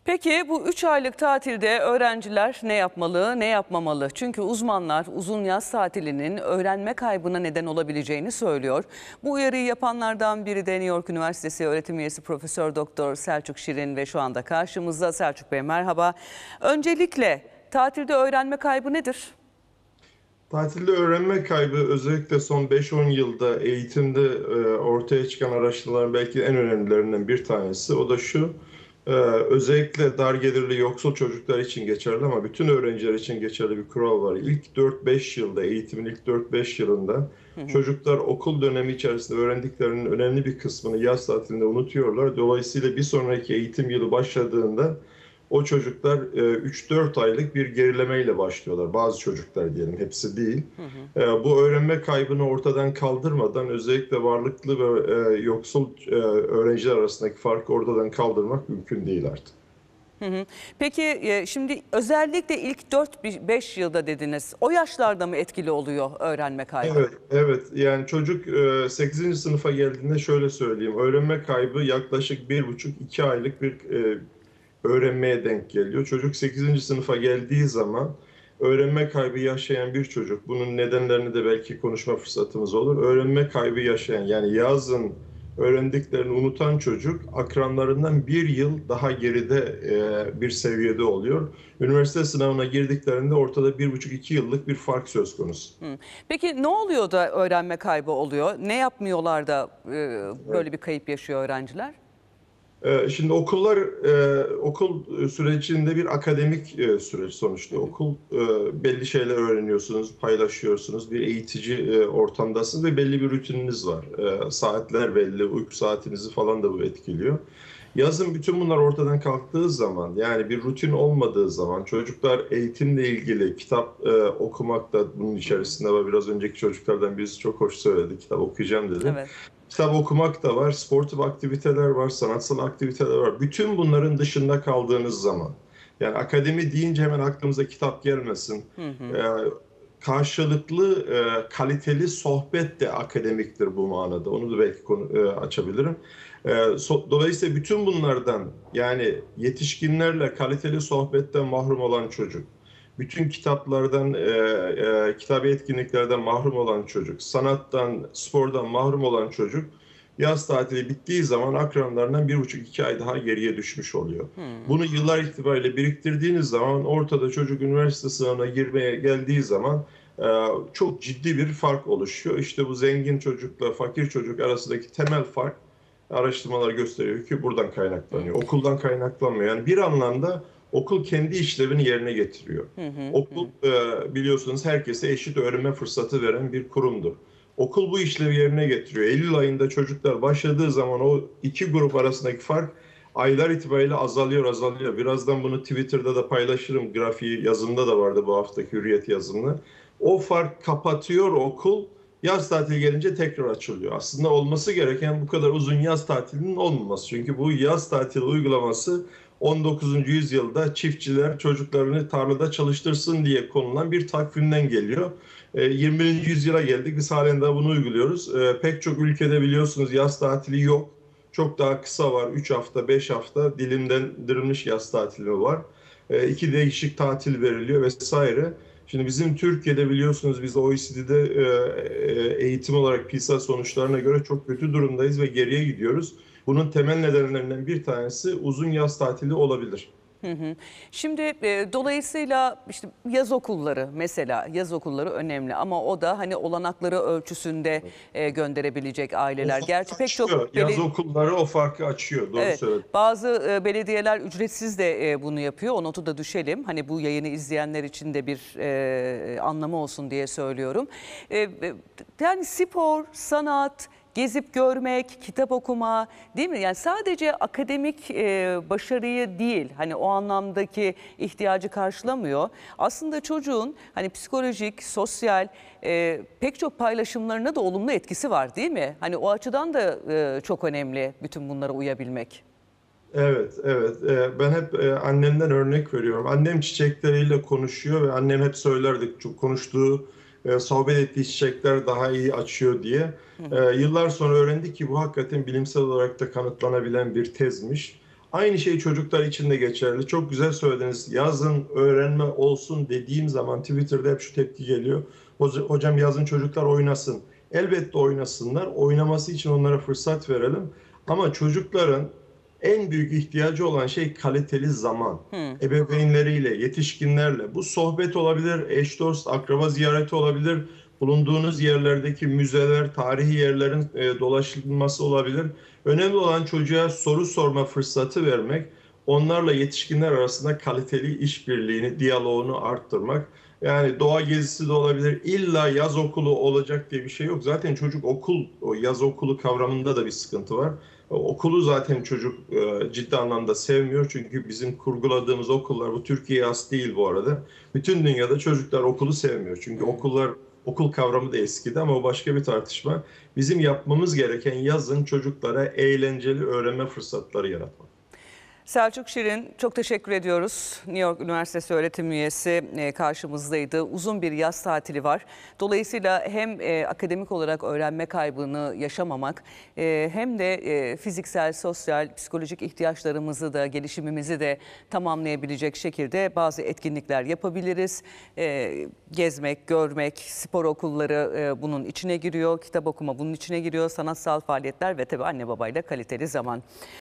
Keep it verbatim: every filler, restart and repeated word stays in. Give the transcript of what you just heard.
Peki bu üç aylık tatilde öğrenciler ne yapmalı, ne yapmamalı? Çünkü uzmanlar uzun yaz tatilinin öğrenme kaybına neden olabileceğini söylüyor. Bu uyarıyı yapanlardan biri de New York Üniversitesi öğretim üyesi Profesör Doktor Selçuk Şirin ve şu anda karşımızda. Selçuk Bey merhaba. Öncelikle tatilde öğrenme kaybı nedir? Tatilde öğrenme kaybı özellikle son beş on yılda eğitimde e, ortaya çıkan araştırmaların belki en önemlilerinden bir tanesi. O da şu, e, özellikle dar gelirli yoksul çocuklar için geçerli ama bütün öğrenciler için geçerli bir kural var. İlk dört beş yılda, eğitimin ilk dört beş yılında Hı hı. çocuklar okul dönemi içerisinde öğrendiklerinin önemli bir kısmını yaz tatilinde unutuyorlar. Dolayısıyla bir sonraki eğitim yılı başladığında o çocuklar üç dört aylık bir gerilemeyle başlıyorlar. Bazı çocuklar diyelim, hepsi değil. Hı hı. E, Bu öğrenme kaybını ortadan kaldırmadan özellikle varlıklı ve e, yoksul e, öğrenciler arasındaki farkı ortadan kaldırmak mümkün değil artık. Hı hı. Peki e, şimdi özellikle ilk dört beş yılda dediniz. O yaşlarda mı etkili oluyor öğrenme kaybı? Evet, evet. Yani çocuk e, sekizinci sınıfa geldiğinde şöyle söyleyeyim. Öğrenme kaybı yaklaşık bir buçuk iki aylık bir e, öğrenmeye denk geliyor. Çocuk sekizinci sınıfa geldiği zaman öğrenme kaybı yaşayan bir çocuk, bunun nedenlerini de belki konuşma fırsatımız olur. Öğrenme kaybı yaşayan, yani yazın öğrendiklerini unutan çocuk akranlarından bir yıl daha geride e, bir seviyede oluyor. Üniversite sınavına girdiklerinde ortada bir buçuk iki yıllık bir fark söz konusu. Hı. Peki ne oluyor da öğrenme kaybı oluyor? Ne yapmıyorlar da e, böyle bir kayıp yaşıyor öğrenciler? Ee, Şimdi okullar, e, okul sürecinde bir akademik e, süreç sonuçta. Hı hı. Okul e, belli şeyler öğreniyorsunuz, paylaşıyorsunuz, bir eğitici e, ortamdasınız ve belli bir rutininiz var. E, saatler belli, uyku saatinizi falan da bu etkiliyor. Yazın bütün bunlar ortadan kalktığı zaman, yani bir rutin olmadığı zaman çocuklar eğitimle ilgili kitap e, okumak da bunun Hı hı. içerisinde var. Biraz önceki çocuklardan birisi çok hoş söyledi, kitap okuyacağım dedi. Evet. Kitap okumak da var, sportif aktiviteler var, sanatsal aktiviteler var. Bütün bunların dışında kaldığınız zaman, yani akademi deyince hemen aklımıza kitap gelmesin. Hı hı. Ee, Karşılıklı, e, kaliteli sohbet de akademiktir bu manada. Onu da belki konu, e, açabilirim. E, so, dolayısıyla bütün bunlardan, yani yetişkinlerle kaliteli sohbetten mahrum olan çocuk, bütün kitaplardan, e, e, kitabi etkinliklerden mahrum olan çocuk, sanattan, spordan mahrum olan çocuk, yaz tatili bittiği zaman akranlarından bir buçuk iki ay daha geriye düşmüş oluyor. Hı. Bunu yıllar itibariyle biriktirdiğiniz zaman ortada çocuk üniversite sınavına girmeye geldiği zaman e, çok ciddi bir fark oluşuyor. İşte bu zengin çocukla fakir çocuk arasındaki temel fark, araştırmalar gösteriyor ki buradan Hı. kaynaklanıyor. Okuldan kaynaklanmıyor. Yani bir anlamda okul kendi işlevini yerine getiriyor. Hı hı. Okul, Hı. e, biliyorsunuz, herkese eşit öğrenme fırsatı veren bir kurumdur. Okul bu işlevi yerine getiriyor. Eylül ayında çocuklar başladığı zaman o iki grup arasındaki fark aylar itibariyle azalıyor, azalıyor. Birazdan bunu Twitter'da da paylaşırım. Grafiği yazımda da vardı, bu haftaki Hürriyet yazımında. O fark kapatıyor okul. Yaz tatili gelince tekrar açılıyor. Aslında olması gereken bu kadar uzun yaz tatilinin olmaması. Çünkü bu yaz tatili uygulaması on dokuzuncu yüzyılda çiftçiler çocuklarını tarlada çalıştırsın diye konulan bir takvimden geliyor. E, yirmi birinci yüzyıla geldik. Biz halen daha bunu uyguluyoruz. E, pek çok ülkede biliyorsunuz yaz tatili yok. Çok daha kısa var. üç hafta, beş hafta dilimlendirilmiş yaz tatili var. E, iki değişik tatil veriliyor vesaire. Şimdi bizim Türkiye'de biliyorsunuz biz O E C D'de e, e, eğitim olarak PISA sonuçlarına göre çok kötü durumdayız ve geriye gidiyoruz. Bunun temel nedenlerinden bir tanesi uzun yaz tatili olabilir. Hı hı. Şimdi e, dolayısıyla işte yaz okulları mesela yaz okulları önemli ama o da hani olanakları ölçüsünde e, gönderebilecek O aileler. farkı Gerçi pek açıyor. çok Yaz beli okulları o farkı açıyor. Doğru evet, söyledin. bazı e, belediyeler ücretsiz de e, bunu yapıyor. O notu da düşelim. Hani bu yayını izleyenler için de bir e, anlamı olsun diye söylüyorum. E, e, yani spor, sanat, gezip görmek, kitap okuma, değil mi? Yani sadece akademik e, başarıyı değil, hani o anlamdaki ihtiyacı karşılamıyor. Aslında çocuğun hani psikolojik, sosyal e, pek çok paylaşımlarına da olumlu etkisi var, değil mi? Hani o açıdan da e, çok önemli bütün bunlara uyabilmek. Evet, evet. Ee, Ben hep e, annemden örnek veriyorum. Annem çiçekleriyle konuşuyor ve annem hep söylerdi, çok konuştuğu, e, sohbet ettiği çiçekler daha iyi açıyor diye. Hı Ee, hı. Yıllar sonra öğrendik ki bu hakikaten bilimsel olarak da kanıtlanabilen bir tezmiş. Aynı şey çocuklar için de geçerli. Çok güzel söylediniz. Yazın öğrenme olsun dediğim zaman Twitter'da hep şu tepki geliyor. Hocam yazın çocuklar oynasın. Elbette oynasınlar. Oynaması için onlara fırsat verelim. Ama çocukların en büyük ihtiyacı olan şey kaliteli zaman. Hmm. Ebeveynleriyle, yetişkinlerle. Bu sohbet olabilir, eş dost, akraba ziyareti olabilir. Bulunduğunuz yerlerdeki müzeler, tarihi yerlerin e, dolaşılması olabilir. Önemli olan çocuğa soru sorma fırsatı vermek, onlarla yetişkinler arasında kaliteli işbirliğini, diyaloğunu arttırmak. Yani doğa gezisi de olabilir. İlla yaz okulu olacak diye bir şey yok. Zaten çocuk okul, o yaz okulu kavramında da bir sıkıntı var. Okulu zaten çocuk e, ciddi anlamda sevmiyor. Çünkü bizim kurguladığımız okullar, bu Türkiye'ye has değil bu arada. Bütün dünyada çocuklar okulu sevmiyor. Çünkü okullar, okul kavramı da eskidi ama o başka bir tartışma. Bizim yapmamız gereken yazın çocuklara eğlenceli öğrenme fırsatları yaratmak. Selçuk Şirin, çok teşekkür ediyoruz. New York Üniversitesi öğretim üyesi e, karşımızdaydı. Uzun bir yaz tatili var. Dolayısıyla hem e, akademik olarak öğrenme kaybını yaşamamak e, hem de e, fiziksel, sosyal, psikolojik ihtiyaçlarımızı da gelişimimizi de tamamlayabilecek şekilde bazı etkinlikler yapabiliriz. E, gezmek, görmek, spor okulları e, bunun içine giriyor, kitap okuma bunun içine giriyor, sanatsal faaliyetler ve tabii anne babayla kaliteli zaman.